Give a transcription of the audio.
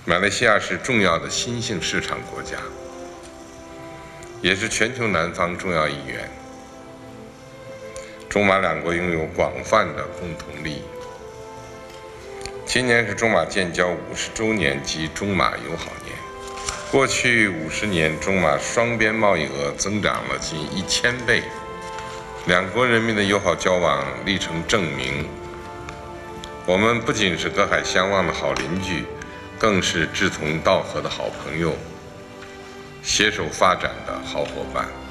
马来西亚是重要的新兴市场国家，也是全球南方重要一员。中马两国拥有广泛的共同利益。今年是中马建交50周年及中马友好年。过去50年，中马双边贸易额增长了近1000倍，两国人民的友好交往历程证明，我们不仅是隔海相望的好邻居，更是志同道合的好朋友，携手发展的好伙伴。